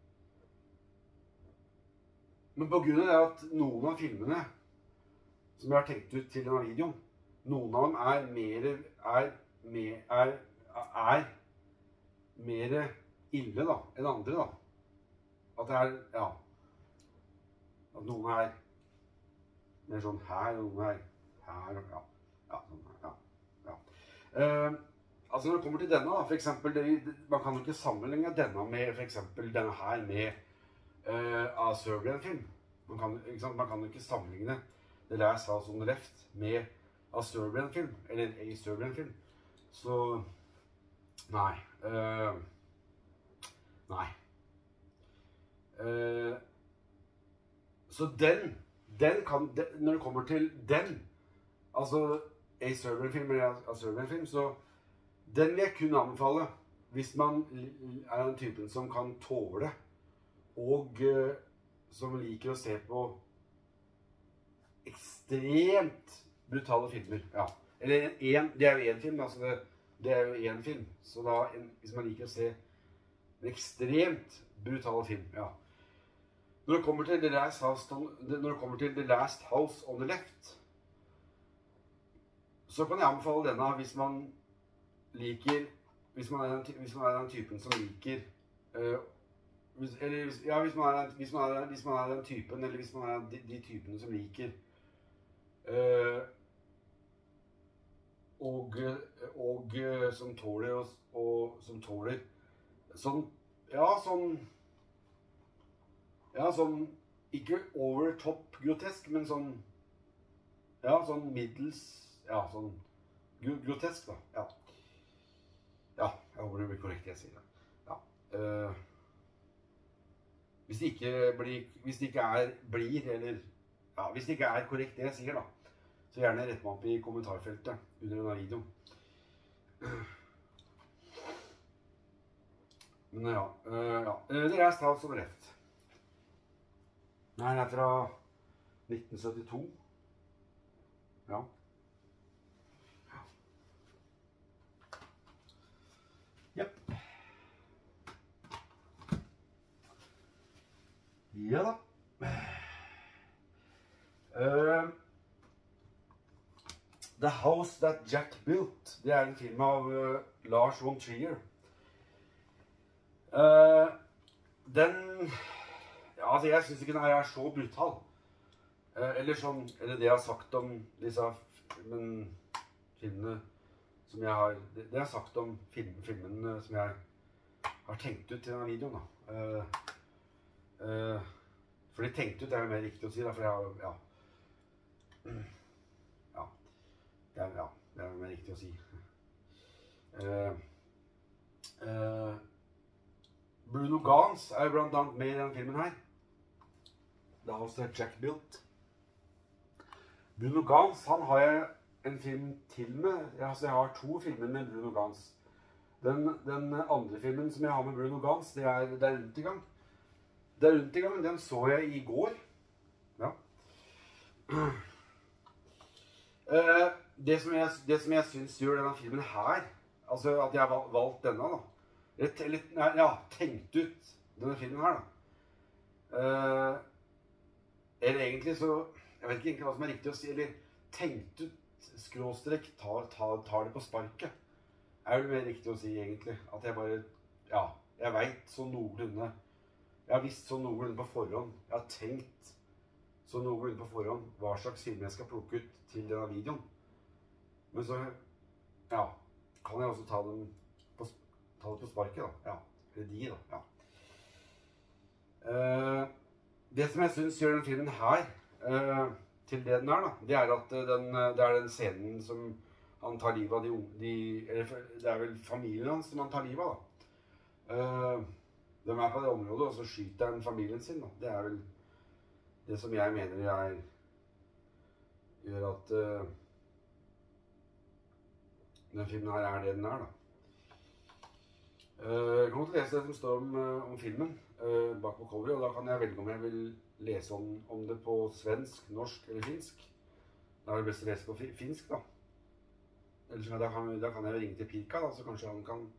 men på grunn av det at noen av filmene som jeg har tenkt ut til denne videoen, noen av dem er mer, er, mer, er, er mer ille da, enn andre da. At det er, ja, at noen er mer sånn her, og noen er her, ja, ja, sånn her, ja, ja. Uh, altså når det kommer til denne da, for eksempel, det, man kan jo ikke sammenligne denne med, for eksempel, denne her med uh, A Serbian film. Man kan, ikke sant? Man kan jo ikke sammenligne The Last House on the Left med A Serbian film, eller A Serbian film. Så, nei, uh, nei. Uh, Så den, den kan, den, når det kommer til den, altså A Serbian film eller A Serbian film, så den vil jeg kun anbefale hvis man er den typen som kan tåle og uh, som liker å se på ekstremt brutale filmer, ja. Eller en, det er jo en film, altså det, det er jo en film, så da en, hvis man liker å se en ekstremt brutal film, ja. Når det kommer til The Last House on, når det kommer til The Last House on the Left, så kan jeg anbefale denne hvis man liker, hvis man er den, hvis man er den typen som liker uh, hvis, eller, hvis, ja, hvis man, er, hvis, man er, hvis man er den typen, eller hvis man er de, de typene som liker øh, og, og som tåler og, og som tåler sånn, ja, sånn ja, sånn ikke over topp grotesk, men sånn ja, sånn middels ja, sånn grotesk da, ja ja, jeg håper det blir korrekt jeg sier det ja, øh, hvis det ikke blir, hvis det ikke er blir, eller ja, hvis det ikke er korrekt det jeg sier da, så gjerne rett meg opp i kommentarfeltet under denne videoen. Men ja, uh, ja. Det er House of Left. Nei, den er fra nitten syttito. Ja. Jepp. Ja da. Uh, The House That Jack Built. Det er en film av uh, Lars von Trier. Uh, den ja, altså jeg synes ikke den er så brutal. Uh, eller sånn, eller det jeg har sagt om disse filmen, filmene som jeg har, det, det jeg har sagt om film, filmene som jeg har tenkt ut til denne videoen da. Uh, uh, for de tenkt ut er jo mer riktig å si da, for jeg har, ja. Ja, det er, ja, det er mer riktig å si. Uh, uh, Bruno Ganz er blant annet med i denne filmen her. The House That Jack Built. Bruno Ganz, han har jeg en film til med. Jeg, altså jeg har to filmer med Bruno Ganz. Den, den andre filmen som jeg har med Bruno Ganz, det er Det er rundt i gang. Det er rundt i gang, den så jeg i går. Ja. Uh, det, som jeg, det som jeg synes gjør denne filmen her, altså at jeg har valgt denne da, eller, eller nei, ja, tenkt ut denne filmen her da, uh, eller egentlig så, jeg vet ikke egentlig hva som er riktig å si, eller tenkt ut, skråstrek, tar, tar, tar det på sparket, er det mer riktig å si egentlig, at jeg bare, ja, jeg vet så noenlunde, jeg har visst så noenlunde på forhånd, jeg har tenkt så noenlunde på forhånd hva slags film jeg skal plukke ut til denne videoen. Men så, ja, kan jeg også ta, dem på, ta det på sparket da, ja, eller de da, ja. Uh, det som jeg synes gjør den filmen her, uh, til det den er da, det er at den, det er den scenen som han tar livet av de, de eller det er vel familien hans som han tar livet av da. Uh, de er på det området, og så skyter han familien sin da. Det er vel det som jeg mener jeg gjør at uh, den filmen her er det den er da. Uh, jeg kommer til å lese det som står om, uh, om filmen uh, bak på coveret, og da kan jeg velge om jeg vil lese om, om det på svensk, norsk eller finsk. Da er det best å lese på fi, finsk da. Ellers da kan, da kan jeg ringe til Pirka da, så kanskje han kan...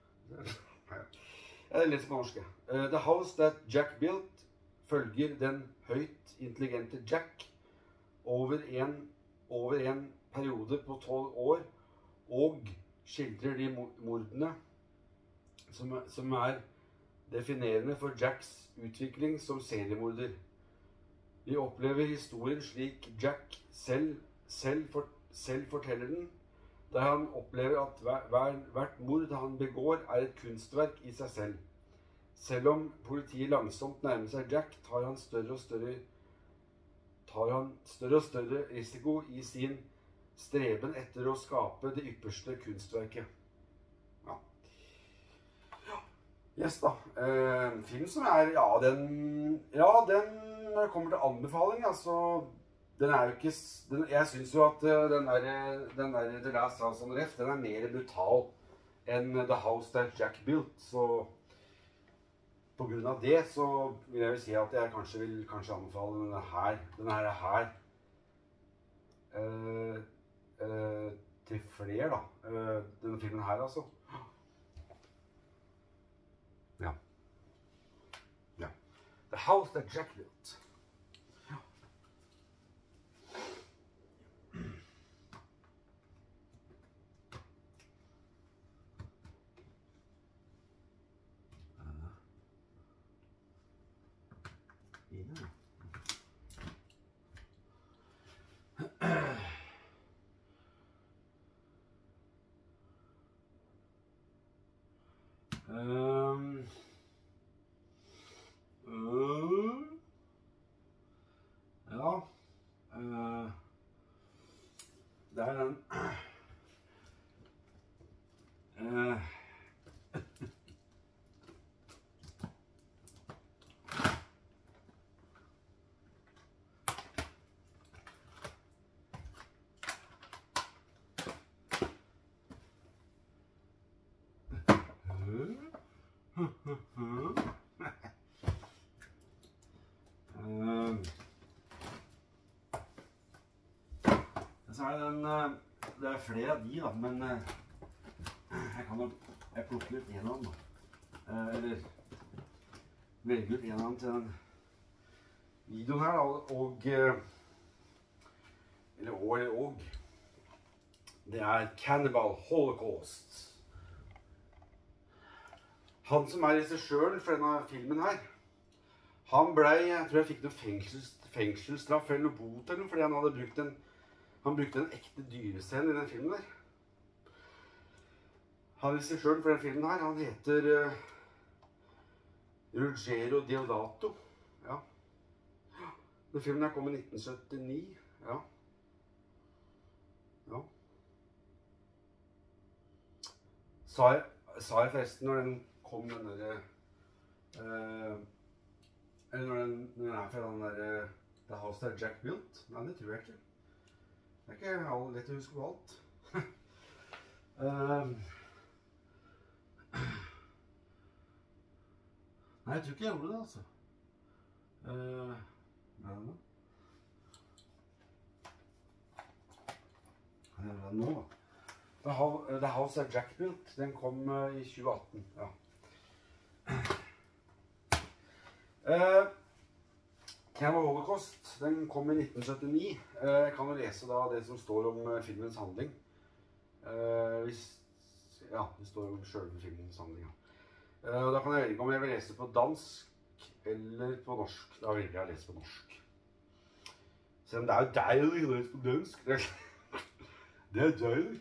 Jeg leser på norsk. Uh, The House That Jack Built følger den høyt intelligente Jack over en, over en periode på tolv år, og skildrer de mordene som, som er definerende for Jacks utvikling som seriemorder. Vi opplever historien slik Jack selv, selv, for, selv forteller den, der han opplever at hver, hver, hvert mord han begår er et kunstverk i seg selv. Selv om politiet langsomt nærmer seg Jack, tar han større og større, tar han større og større risiko i sin streben etter å skape det ypperste kunstverket. Ja. Yes da. Eh, film som er, ja, den, ja, den kommer til anbefaling, altså, den er jo ikke, den, jeg synes jo at den der, den der The Last House on the Left, den er mer brutal enn The House That Jack Built, så på grunn av det så vil jeg jo si at jeg kanskje vil kanskje anbefale denne her, denne her, her uh, uh, til flere da, uh, denne filmen her altså. Ja. Ja. The House That Jack Built. Ine. Um, uh, ja, uh, det er den uh, um, så er det den, det er flere av de da, men jeg kan jo, jeg plukker ut en av dem da, eller velger ut en av dem til den videoen her da, og, eller og, eller og, det er Cannibal Holocaust. Han som er regissøren for denne filmen her, han ble, jeg tror jeg fikk noe fengsels, fengselsstraff eller noe bot eller noe, fordi han hadde brukt en, han brukte en ekte dyrescene i den filmen der. Han regissøren for den filmen her, han heter uh, Ruggero Deodato. Ja. Den filmen her kom i nitten syttini. Ja. Ja. Sa jeg, sa jeg forresten når den kom den der, uh, eller når den, når den er fra den der, The House That Jack Built? Nei, det tror jeg ikke. Det er ikke all, lett å huske på alt. uh, nei, jeg tror ikke jeg gjorde det, altså. Uh, hva er det nå? Hva er det nå, da? The House That Jack Built, den kom uh, i tjue atten, ja. Uh, Cannibal Holocaust, den kom i nitten syttini. Uh, jeg kan jo lese da det som står om uh, filmens handling. Uh, hvis, ja, det står om selve filmens handling. Ja. Uh, da kan jeg velge om jeg vil lese på dansk eller på norsk. Da velger jeg å lese på norsk. Selv om det er jo deilig å lese på dansk. Det er deilig.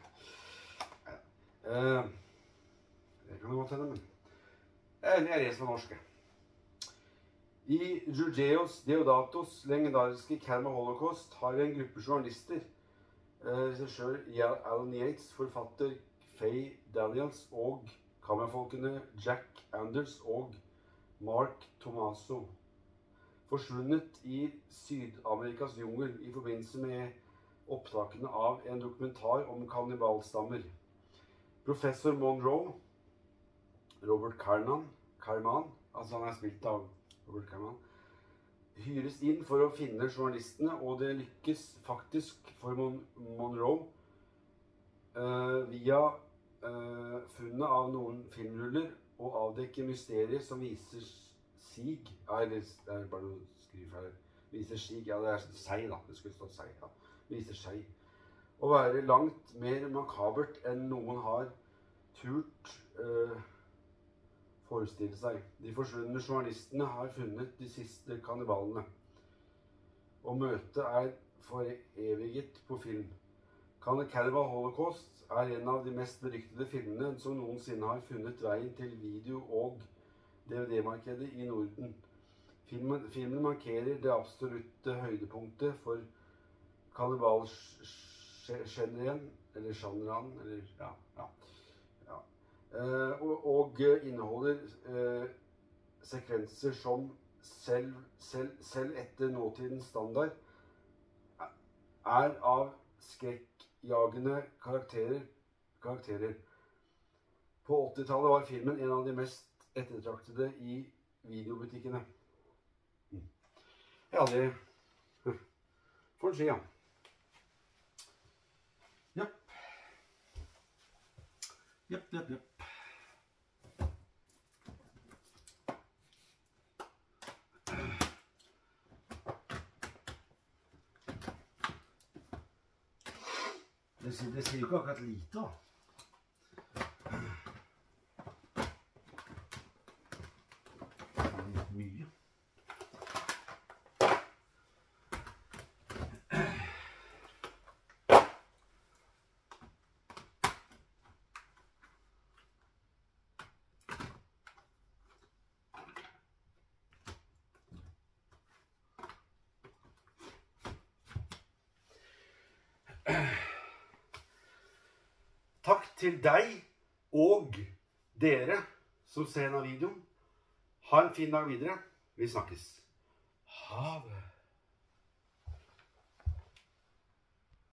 Uh, det kan det godt hende, men jeg, jeg leser på norsk. I Ruggero Deodatos legendariske Cannibal Holocaust har vi en gruppe journalister, uh, regissør Alan Yates, forfatter Faye Daniels og kammerfolkene Jack Anders og Mark Tomaso, forsvunnet i Syd-Amerikas jungel i forbindelse med opptakene av en dokumentar om kannibalstammer. Professor Monroe, Robert Carman, Carman, altså han er spilt av Robert Carman, hyres inn for å finne journalistene, og det lykkes faktisk for Mon Monroe uh, via uh, funnet av noen filmruller og avdekke mysterier som viser sig, ja, eller det er bare å skrive her, viser sig, ja det er seg da, det skulle stått seg, ja, viser seg. Å være langt mer makabert enn noen har turt uh, forestille seg. De forsvunne journalistene har funnet de siste kannibalene. Og møtet er foreviget på film. Cannibal Holocaust er en av de mest beryktede filmene som noensinne har funnet veien til video- og D V D-markedet i Norden. Filmen, filmen markerer det absolutte høydepunktet for kannibalgenren, eller genren, eller ja, ja. ja. Uh, og, og inneholder uh, sekvenser som selv, selv, selv etter nåtidens standard er av skrekkjagende karakterer. karakterer. På åttitallet var filmen en av de mest ettertraktede i videobutikkene. Ja, det får en si, ja. Japp. Japp, japp, japp. Det sier, det sier jo ikke akkurat lite, da. Det er litt mye. til deg og dere som ser denne videoen. Ha en fin dag videre. Vi snakkes. Ha det.